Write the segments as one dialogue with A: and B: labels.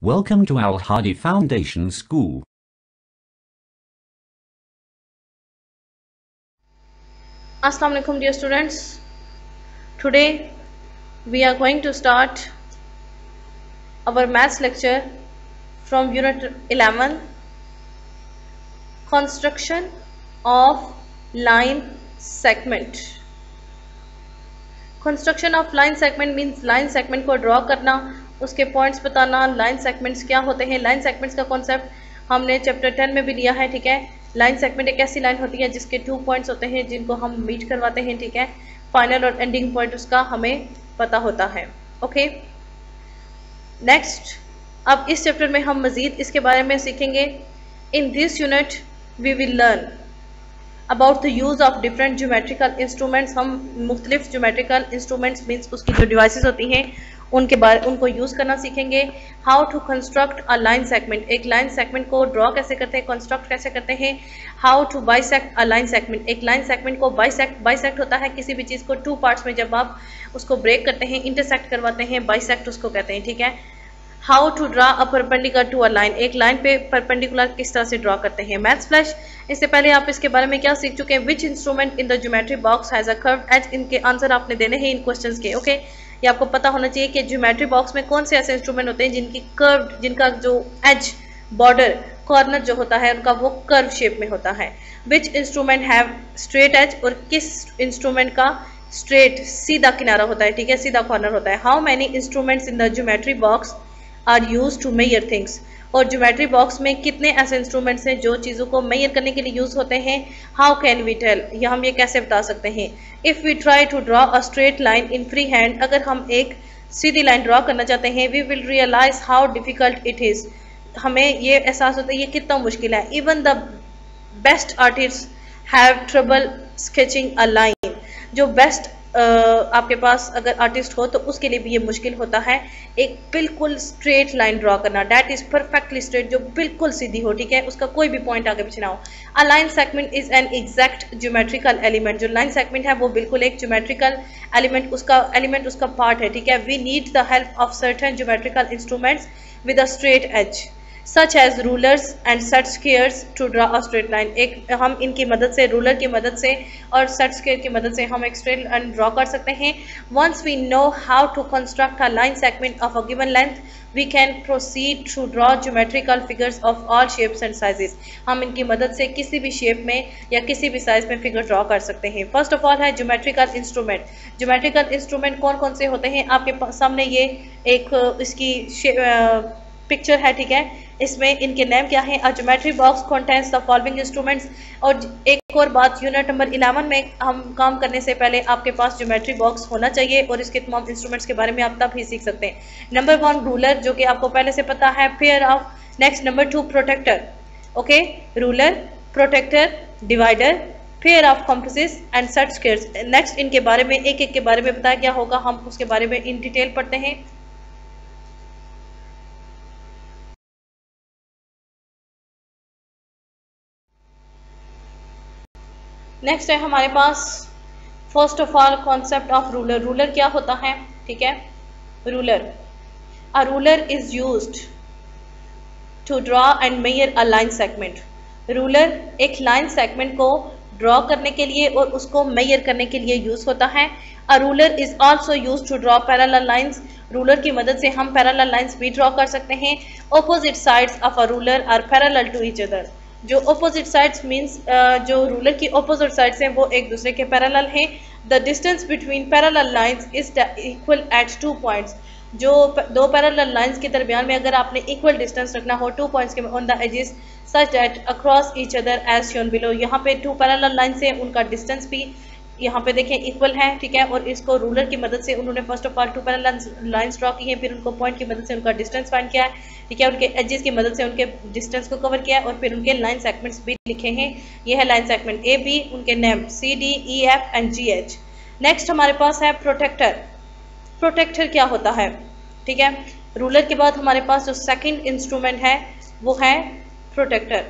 A: Welcome to Al Hadi Foundation School.
B: Assalamu alaikum dear students. Today we are going to start our maths lecture from unit 11, construction of line segment. Construction of line segment means line segment को draw करना, उसके points बताना, line segments क्या होते हैं। Line segments का concept हमने chapter 10 में भी लिया है, ठीक है। लाइन सेगमेंट एक ऐसी लाइन होती है जिसके 2 पॉइंट्स होते हैं जिनको हम मीट करवाते हैं, ठीक है। फाइनल और एंडिंग पॉइंट उसका हमें पता होता है, ओके। नेक्स्ट, अब इस चैप्टर में हम मज़ीद इसके बारे में सीखेंगे। In this unit we will learn about the use of different geometrical instruments. हम मुख्तलिफ ज्योमेट्रिकल इंस्ट्रूमेंट्स मीन्स उसकी जो डिवाइसेस होती हैं उनको यूज़ करना सीखेंगे। How to construct a line segment, एक लाइन सेगमेंट को ड्रॉ कैसे करते हैं, कंस्ट्रक्ट कैसे करते हैं। How to bisect a line segment, एक लाइन सेगमेंट को बाइसेक्ट होता है किसी भी चीज़ को 2 पार्ट्स में जब आप उसको ब्रेक करते हैं, इंटरसेक्ट करवाते हैं, बाइसेक्ट उसको कहते हैं, ठीक है। How to draw a perpendicular to a line, एक लाइन पे परपेंडिकुलर किस तरह से ड्रॉ करते हैं। मैथ्स फ्लैश, इससे पहले आप इसके बारे में क्या सीख चुके हैं। Which instrument in the geometry box has a curved edge, इनके आंसर आपने देने हैं इन क्वेश्चंस के, ओके। ये आपको पता होना चाहिए कि ज्योमेट्री बॉक्स में कौन से ऐसे इंस्ट्रूमेंट होते हैं जिनकी कर्व्ड, जिनका जो एज, बॉर्डर, कॉर्नर जो होता है उनका वो कर्व शेप में होता है। Which instrument have straight edge, और किस इंस्ट्रूमेंट का स्ट्रेट सीधा किनारा होता है, ठीक है, सीधा कॉर्नर होता है। How many instruments in the geometry box are use to measure things, और ज्योमेट्री बॉक्स में कितने ऐसे इंस्ट्रूमेंट्स हैं जो चीज़ों को मेजर करने के लिए यूज़ होते हैं। हाउ कैन वी टेल, या हम ये कैसे बता सकते हैं। If we try to draw a straight line in free hand, अगर हम एक सीधी लाइन ड्रॉ करना चाहते हैं, we will realise how difficult it is, हमें ये एहसास होता है ये कितना मुश्किल है। Even the best artist have trouble sketching a line, जो बेस्ट आपके पास अगर आर्टिस्ट हो तो उसके लिए भी ये मुश्किल होता है एक बिल्कुल स्ट्रेट लाइन ड्रॉ करना, डैट इज परफेक्टली स्ट्रेट, जो बिल्कुल सीधी हो, ठीक है, उसका कोई भी पॉइंट आगे पीछे ना हो। A line segment is an exact geometrical element, जो लाइन सेगमेंट है वो बिल्कुल एक ज्योमेट्रिकल एलिमेंट उसका पार्ट है, ठीक है। We need the help of certain geometrical instruments with a straight edge such as rulers and set squares to draw a straight line, एक हम इनकी मदद से, रूलर की मदद से और सेट स्क्वेयर की मदद से हम एक स्ट्रेट लाइन ड्रॉ कर सकते हैं। Once we know how to construct a line segment of a given length, we can proceed to draw geometrical figures of all shapes and sizes, हम इनकी मदद से किसी भी शेप में या किसी भी साइज में फिगर ड्रॉ कर सकते हैं। फर्स्ट ऑफ ऑल है ज्योमेट्रिकल इंस्ट्रूमेंट। ज्योमेट्रिकल इंस्ट्रूमेंट कौन कौन से होते हैं, आपके सामने ये एक इसकी पिक्चर है, ठीक है। इसमें इनके नेम क्या है। A geometry box contains the following instruments, और एक और बात, यूनिट नंबर 11 में हम काम करने से पहले आपके पास ज्योमेट्री बॉक्स होना चाहिए और इसके तमाम इंस्ट्रूमेंट्स के बारे में आप तब ही सीख सकते हैं। नंबर 1 रूलर, जो कि आपको पहले से पता है, pair of. Next number 2 protractor, okay, ruler, protractor, divider, pair of compasses and set squares. Next इनके बारे में एक एक के बारे में बताया गया होगा, हम उसके बारे में इन डिटेल पढ़ते हैं। नेक्स्ट है हमारे पास first of all concept of ruler. Ruler क्या होता है, ठीक है। Ruler, a ruler is used to draw and measure a line segment. Ruler एक लाइन सेगमेंट को ड्रॉ करने के लिए और उसको मेजर करने के लिए यूज होता है। A ruler is also used to draw parallel lines, ruler की मदद से हम पैरेलल लाइंस भी ड्रॉ कर सकते हैं। Opposite sides of a ruler are parallel to each other, जो ऑपोजिट साइड्स मींस जो रूलर की ऑपोजिट साइड्स हैं वो एक दूसरे के पैरेलल हैं। The distance between parallel lines is equal at 2 points, जो 2 पैरेलल लाइंस के दरमियान में अगर आपने इक्वल डिस्टेंस रखना हो 2 पॉइंट्स के on the edges such that across each other as shown below, यहाँ पे 2 पैरेलल लाइंस हैं, उनका डिस्टेंस भी यहाँ पे देखें इक्वल है, ठीक है। और इसको रूलर की मदद से उन्होंने first of all 2 parallel lines draw की हैं, फिर उनको पॉइंट की मदद से उनका डिस्टेंस फाइंड किया है, ठीक है, उनके एजेस की मदद से उनके डिस्टेंस को कवर किया है और फिर उनके लाइन सेगमेंट्स भी लिखे हैं। ये है लाइन सेगमेंट ए बी, उनके name C D E F and G H. Next हमारे पास है प्रोटेक्टर। प्रोटेक्टर क्या होता है, ठीक है। रूलर के बाद हमारे पास जो सेकंड इंस्ट्रूमेंट है वो है protractor.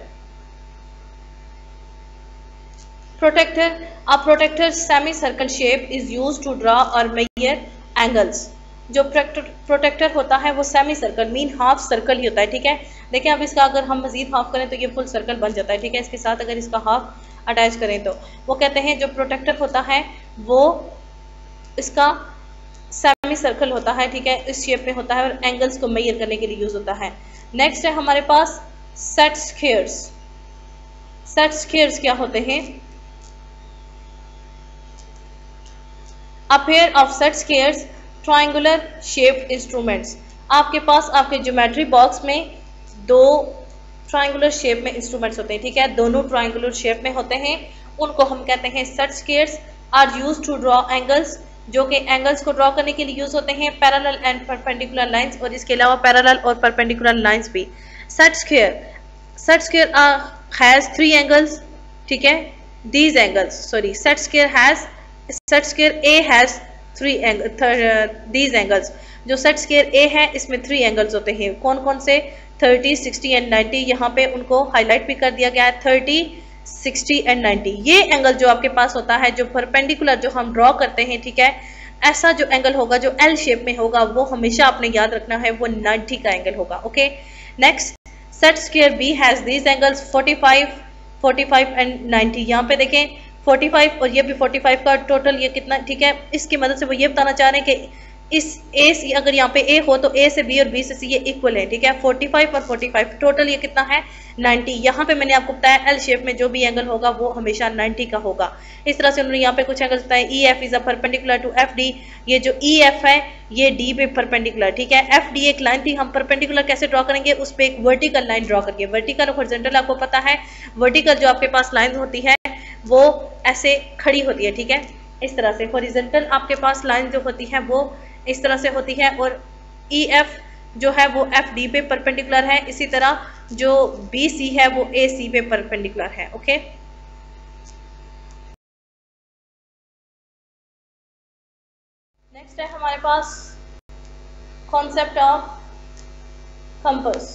B: Protector, a protector semicircle shape is used to draw or measure angles. जो प्रोटेक्टर होता है वो semi circle mean half circle ही होता है, ठीक है। देखिए अब इसका अगर हम मजीद हाफ करें तो ये फुल सर्कल बन जाता है, ठीक है। इसके साथ अगर इसका हाफ अटैच करें तो वो कहते हैं जो प्रोटेक्टर होता है वो इसका सेमी सर्कल होता है, ठीक है, इस शेप में होता है और एंगल्स को मेजर करने के लिए यूज होता है। नेक्स्ट है हमारे पास सेट स्क्वायर्स। सेट स्क्वायर्स क्या होते हैं? A pair of set squares triangular shaped instruments. आपके पास आपके ज्योमेट्री बॉक्स में दो ट्रायंगुलर शेप में इंस्ट्रूमेंट्स होते हैं, ठीक है, दोनों ट्रायंगुलर शेप में होते हैं, उनको हम कहते हैं set squares. Are used to draw angles, जो कि एंगल्स को ड्रॉ करने के लिए यूज होते हैं, पैरेलल एंड परपेंडिकुलर लाइंस, और इसके अलावा पैरेलल और परपेंडिकुलर लाइंस भी। सेट स्क्वायर हैज 3 एंगल्स, ठीक है, these angles set square A has 3 these angles. जो सेट स्क्वायर ए है इसमें 3 एंगल्स होते हैं, कौन कौन से? 30, 60 एंड 90। यहाँ पे उनको हाईलाइट भी कर दिया गया है, 30, 60 एंड 90। ये एंगल जो आपके पास होता है, जो परपेंडिकुलर जो हम ड्रॉ करते हैं, ठीक है, ऐसा जो एंगल होगा जो एल शेप में होगा वो हमेशा आपने याद रखना है, वो 90 का एंगल होगा। Okay, next set square B has these angles 45, 45 and 90। यहाँ पे देखें 45 और ये भी 45 का टोटल ये कितना, ठीक है। इसकी मदद से वो ये बताना चाह रहे हैं कि इस ए से अगर यहाँ पे ए हो तो ए से बी और बी से सी ये इक्वल है, ठीक है। 45 और 45 टोटल ये कितना है? 90। यहाँ पे मैंने आपको बताया एल शेप में जो भी एंगल होगा वो हमेशा 90 का होगा। इस तरह से उन्होंने यहाँ पे कुछ एंगल बताए। E F is a perpendicular to F D. ये जो ई एफ है ये डी पे परपेंडिकुलर, ठीक है। एफ डी एक लाइन थी, हम परपेंडिकुलर कैसे ड्रॉ करेंगे? उस पर एक वर्टिकल लाइन ड्रॉ करिए। वर्टिकल और हॉरिजॉन्टल आपको पता है, वर्टिकल जो आपके पास लाइन होती है वो ऐसे खड़ी होती है, ठीक है, इस तरह से। हॉरिजॉन्टल आपके पास लाइन जो होती है वो इस तरह से होती है, और ई एफ जो है वो एफ डी पे परपेंडिकुलर है। इसी तरह जो बी सी है वो ए सी पे परपेंडिकुलर है। ओके, नेक्स्ट है हमारे पास कॉन्सेप्ट ऑफ कंपास।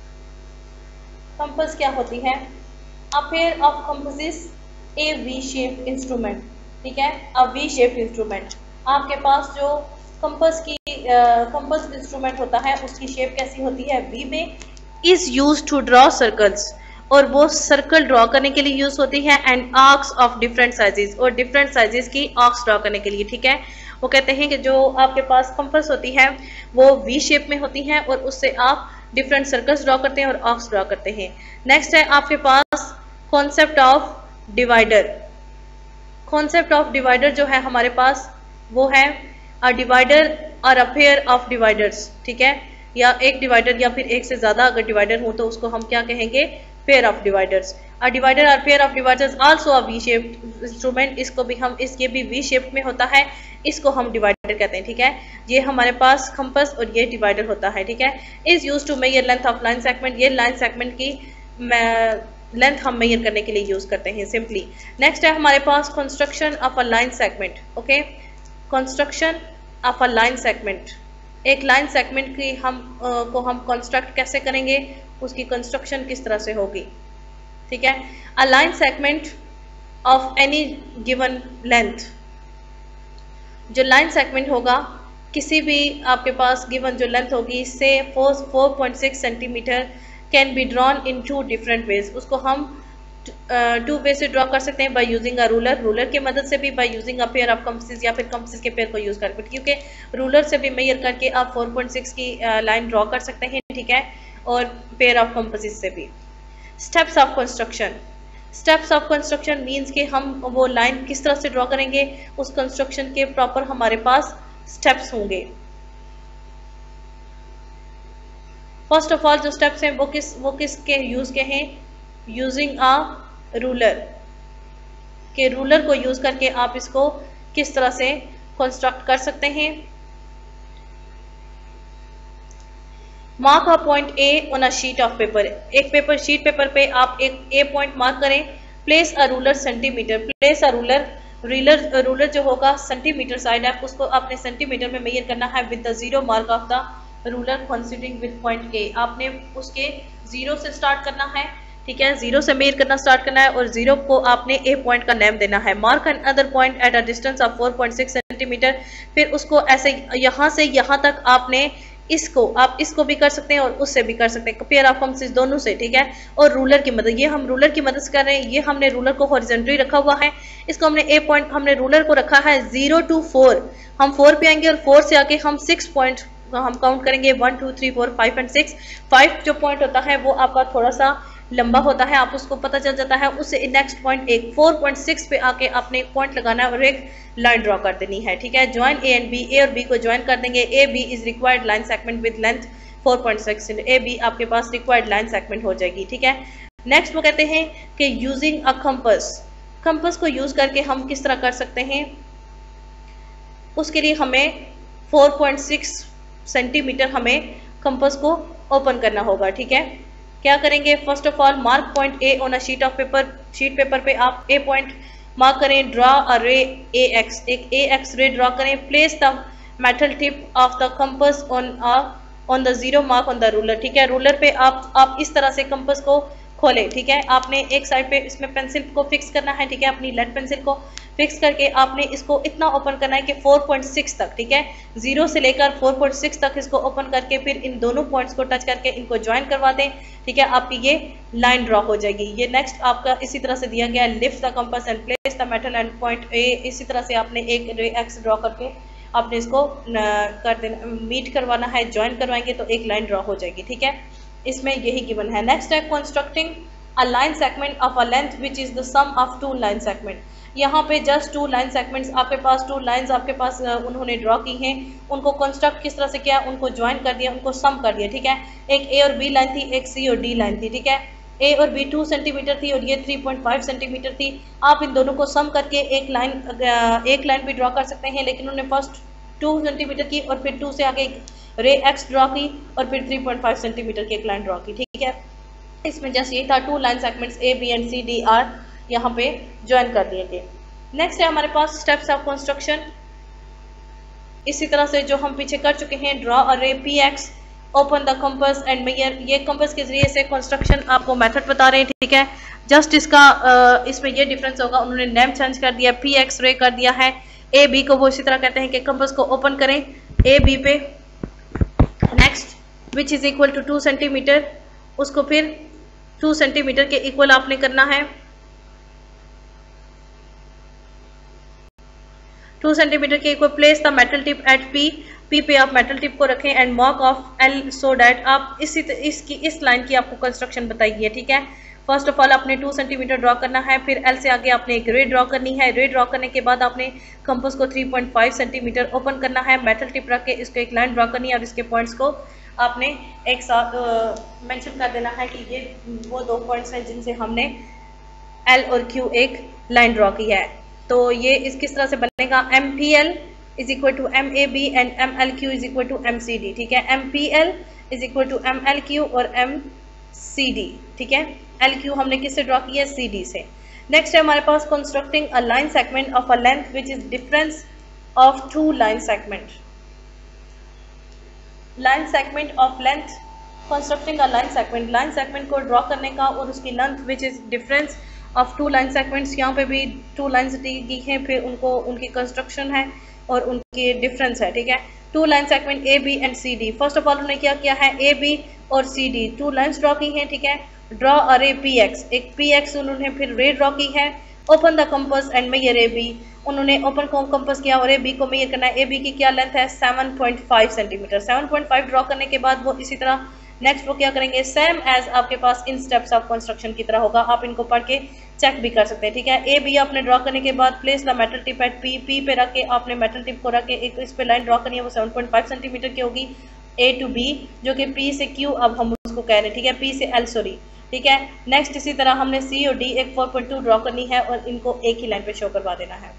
B: कंपास क्या होती है? A pair of compasses a V shaped instrument, ठीक है, अ वी शेप्ड इंस्ट्रूमेंट। आपके पास जो कंपास इंस्ट्रूमेंट होता है उसकी शेप कैसी होती है? वी में। Is use to draw circles, और वो सर्कल ड्रॉ करने के लिए यूज होती है, and arcs of different sizes, और डिफरेंट साइजेस की आर्क्स ड्रॉ करने के लिए, ठीक है। वो कहते हैं कि जो आपके पास कंपास होती है वो वी शेप में होती है और उससे आप डिफरेंट सर्कल्स ड्रॉ करते हैं और आर्क्स ड्रॉ करते हैं। नेक्स्ट है आपके पास concept of divider. Concept of divider जो है हमारे पास वो है अ डिवाइडर और अ पेयर ऑफ डिवाइडर्स, ठीक है, या एक डिवाइडर या फिर एक से ज्यादा अगर डिवाइडर हो तो उसको हम क्या कहेंगे? Pair of dividers. A divider और pair of dividers also a V shaped instrument. इसको भी हम ये भी वी शेप में होता है, इसको हम डिवाइडर कहते हैं, ठीक है। ये हमारे पास कंपास और ये डिवाइडर होता है, ठीक है। Is use to measure length of line segment. ये लाइन सेगमेंट की लेंथ हम मेजर करने के लिए यूज करते हैं सिंपली। नेक्स्ट है हमारे पास construction of a line segment. Okay, construction of a line segment. एक लाइन सेगमेंट की हम कंस्ट्रक्ट कैसे करेंगे, उसकी कंस्ट्रक्शन किस तरह से होगी, ठीक है। A line segment of any given length. जो लाइन सेगमेंट होगा किसी भी आपके पास गिवन जो लेंथ होगी से 4.6 centimetre can be drawn in 2 different ways. उसको हम 2 वे से ड्रॉ कर सकते हैं, by using a ruler, ruler की मदद से भी, by using a pair of compasses या फिर कंपासेस के पेयर को यूज करके, क्योंकि रूलर से भी मेजर करके आप 4.6 की लाइन ड्रॉ कर सकते हैं, ठीक है, और पेयर ऑफ कंपासेस से भी। Steps of construction. Steps of construction means कि हम वो लाइन किस तरह से ड्रॉ करेंगे, उस कंस्ट्रक्शन के प्रॉपर हमारे पास स्टेप्स होंगे। फर्स्ट ऑफ ऑल जो स्टेप्स हैं वो किसके यूज के हैं? यूजिंग अ रूलर, के रूलर को यूज करके आप इसको किस तरह से कंस्ट्रक्ट कर सकते हैं। Mark a point A on a sheet of paper. एक शीट पेपर पे आप एक ए पॉइंट मार्क करें। Place a ruler centimetre. Place a ruler जो होगा सेंटीमीटर साइड है, उसको आपने सेंटीमीटर में मेजर करना है with the zero mark of the ruler coinciding with point A. आपने उसके जीरो से स्टार्ट करना है, ठीक है, जीरो से मेजर करना स्टार्ट करना है और जीरो को आपने ए पॉइंट का नेम देना है। Mark another point at a distance of 4.6 centimetre centimetre, फिर उसको ऐसे यहाँ से यहाँ तक आपने आप इसको भी कर सकते हैं और उससे भी कर सकते हैं, पेयर ऑफ कंपास दोनों से, ठीक है। और रूलर की मदद, ये हम रूलर की मदद से कर रहे हैं। ये हमने रूलर को हॉरिजॉन्टली रखा हुआ है, इसको हमने ए पॉइंट, हमने रूलर को रखा है 0 to 4, हम 4 पे आएंगे और 4 से आके हम 6 पॉइंट हम काउंट करेंगे, 1 2 3 4 5 एंड 6। 5 जो पॉइंट होता है वो आपका थोड़ा सा लंबा होता है, आप उसको पता चल जाता है। उससे नेक्स्ट पॉइंट एक 4.6 पे आके आपने एक पॉइंट लगाना है और एक लाइन ड्रॉ कर देनी है, ठीक है। Join A and B, A और बी को ज्वाइन कर देंगे। A B is required line segment with length 4.6, A B आपके पास रिक्वायर्ड लाइन सेगमेंट हो जाएगी, ठीक है। नेक्स्ट वो कहते हैं कि यूजिंग अ कंपास, कंपास को यूज करके हम किस तरह कर सकते हैं। उसके लिए हमें 4.6 सेंटीमीटर हमें कंपास को ओपन करना होगा, ठीक है। क्या करेंगे, first of all mark point A on a sheet of paper, sheet paper पे आप ए पॉइंट मार्क करें, draw a ray A X, एक ए एक्स रे ड्रॉ करें, place the metal tip of the compass on the zero mark on the ruler, ठीक है। Ruler पे आप इस तरह से कंपास को खोलें, ठीक है। आपने एक साइड पे इसमें पेंसिल को फिक्स करना है, ठीक है, अपनी लेड पेंसिल को फिक्स करके आपने इसको इतना ओपन करना है कि 4.6 तक, ठीक है, 0 से लेकर 4.6 तक इसको ओपन करके फिर इन दोनों पॉइंट्स को टच करके इनको ज्वाइन करवा दें, ठीक है। आपकी ये लाइन ड्रॉ हो जाएगी। ये नेक्स्ट आपका इसी तरह से दिया गया, lift the compass and place the metal end point A, इसी तरह से आपने एक रे एक्स ड्रॉ करके आपने इसको कर देना, मीट करवाना है, ज्वाइन करवाएंगे तो एक लाइन ड्रॉ हो जाएगी, ठीक है। इसमें यही गिवन है। नेक्स्ट है constructing a line segment of a length which is the sum of 2 line segment. यहाँ पे जस्ट 2 लाइन सेगमेंट्स आपके पास, 2 लाइंस आपके पास उन्होंने ड्रॉ की हैं, उनको कंस्ट्रक्ट किस तरह से किया, उनको ज्वाइन कर दिया, उनको सम कर दिया, ठीक है। एक ए और बी लाइन थी, एक सी और डी लाइन थी, ठीक है। ए और बी 2 सेंटीमीटर थी और ये 3.5 सेंटीमीटर थी। आप इन दोनों को सम करके एक लाइन भी ड्रॉ कर सकते हैं, लेकिन उन्होंने फर्स्ट 2 सेंटीमीटर की और फिर 2 से आगे रे एक्स ड्रॉ की और फिर 3.5 सेंटीमीटर की एक लाइन ड्रॉ की, ठीक है। इसमें जस्ट ये था 2 line segments A B and C D are यहाँ पे ज्वाइन कर दिए गए। नेक्स्ट है हमारे पास स्टेप्स ऑफ कंस्ट्रक्शन। इसी तरह से जो हम पीछे कर चुके हैं, draw a ray P X, open the compass and measure, ये कंपास के जरिए से कंस्ट्रक्शन आपको मेथड बता रहे हैं, ठीक है। जस्ट इसका इसमें ये डिफरेंस होगा, उन्होंने नेम चेंज कर दिया, पी एक्स रे कर दिया है। ए बी को वो इसी तरह कहते हैं कि कंपास को ओपन करें ए बी पे, next which is equal to 2 centimetre, उसको फिर 2 सेंटीमीटर के इक्वल आपने करना है। 2 सेंटीमीटर के equal place the metal tip at P, P पे आप मेटल टिप को रखें and mark off L so that, आप इस लाइन की आपको कंस्ट्रक्शन बताइए, ठीक है। फर्स्ट ऑफ ऑल आपने 2 सेंटीमीटर ड्रॉ करना है, फिर एल से आगे आपने एक रे ड्रॉ करनी है। रे ड्रॉ करने के बाद आपने कंपास को 3.5 सेंटीमीटर ओपन करना है, मेटल टिप रख के इसको एक लाइन ड्रॉ करनी है और इसके पॉइंट्स को आपने एक साथ मेंशन कर देना है कि ये वो 2 पॉइंट्स हैं जिनसे हमने एल और क्यू एक लाइन ड्रॉ की है। तो ये इस किस तरह से बनेगा, M P L is equal to M A B and M L Q is equal to M C D, ठीक है। M P L is equal to M L Q और एम सी डी, ठीक है। L Q हमने किससे draw किया है, C D से। नेक्स्ट है हमारे पास constructing a line segment of a length which is difference of 2 line segment. Line segment of length, constructing a line segment, line segment को ड्रॉ करने का और उसकी length which is difference of 2 line segments. यहाँ पे भी 2 lines दी गई हैं, फिर उनको उनकी कंस्ट्रक्शन है और उनकी डिफरेंस है, ठीक है। 2 line segment A B and C D, first of all उन्होंने क्या किया है, ए बी और सी डी 2 लाइन्स ड्रॉ की हैं, ठीक है। Draw a ray P X, एक पी एक्स उन्होंने फिर रे ड्रॉ की है। Open the compass and measure A B, उन्होंने ओपन कंपास किया और ए बी को मेजर करना है। ए बी की क्या लेंथ है, 7.5 सेंटीमीटर। 7.5 ड्रॉ करने के बाद वो इसी तरह नेक्स्ट वो क्या करेंगे, सेम एज आपके पास इन स्टेप्स ऑफ कंस्ट्रक्शन की तरह होगा, आप इनको पढ़ के चेक भी कर सकते हैं, ठीक है। ए बी आपने ड्रॉ करने के बाद place the metal tip at P, P पे रख के आपने मेटल टिप को रख के एक इस पे लाइन ड्रॉ करनी है, वो 7.5 सेंटीमीटर की होगी। ए टू बी जो कि पी से क्यू अब हम उसको कह रहे हैं, ठीक है, पी से एल सॉरी, ठीक है। नेक्स्ट इसी तरह हमने सी और डी एक 4.2 ड्रॉ करनी है और इनको एक ही लाइन पे शो करवा देना है।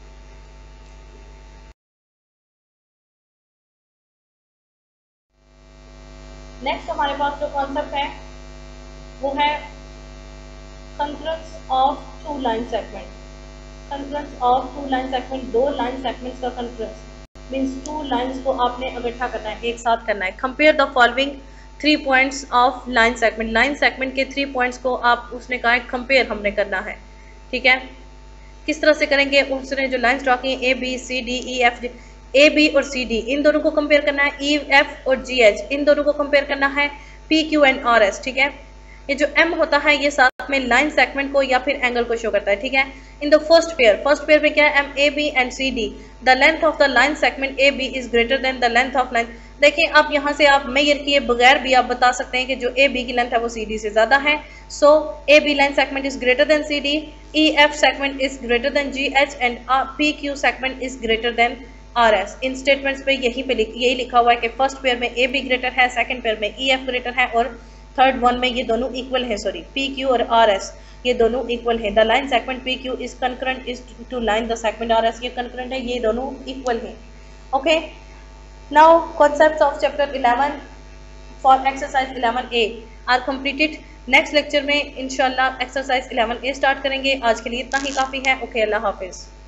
B: नेक्स्ट हमारे पास जो कॉन्सेप्ट है वो है concurrence of 2 line segment. Concurrence of 2 line segment, 2 line segments का कंकरेंस मींस 2 लाइंस को आपने इकट्ठा करना है, एक साथ करना है। Compare the following 3 points of line segment, line segment के 3 पॉइंट्स को आप उसने कहा है कंपेयर हमने करना है, ठीक है। किस तरह से करेंगे, उसने जो लाइंस ड्रॉ की A B C D E F, A B और सी डी इन दोनों को कंपेयर करना है, ई एफ और जी एच इन दोनों को कंपेयर करना है, P Q and R S, ठीक है। ये जो एम होता है ये साथ में लाइन सेगमेंट को या फिर एंगल को शो करता है, ठीक है। इन द फर्स्ट पेयर में क्या है, M A B and C D, the length of the line segment A B is greater than the length of line. देखिए आप यहाँ से आप मेजर किए बगैर भी आप बता सकते हैं कि जो ए बी की लेंथ है वो सी डी से ज्यादा है। So A B line segment is greater than C D, E F segment is greater than G H and P Q segment is greater than R S. In statements पे यही लिखा हुआ है कि first pair में A B greater है, second pair में E F greater है और थर्ड वन में ये दोनों इक्वल है, सॉरी पी क्यू और आर एस ये दोनों इक्वल है। The line segment P Q is concurrent is to line the segment R S, ये कंकरेंट है, ये दोनों इक्वल है। Okay, now concepts of chapter 11 for exercise 11A are completed. Next lecture में इंशाल्लाह एक्सरसाइज 11A स्टार्ट करेंगे। आज के लिए इतना ही काफ़ी है। ओके, अल्लाह हाफिज़।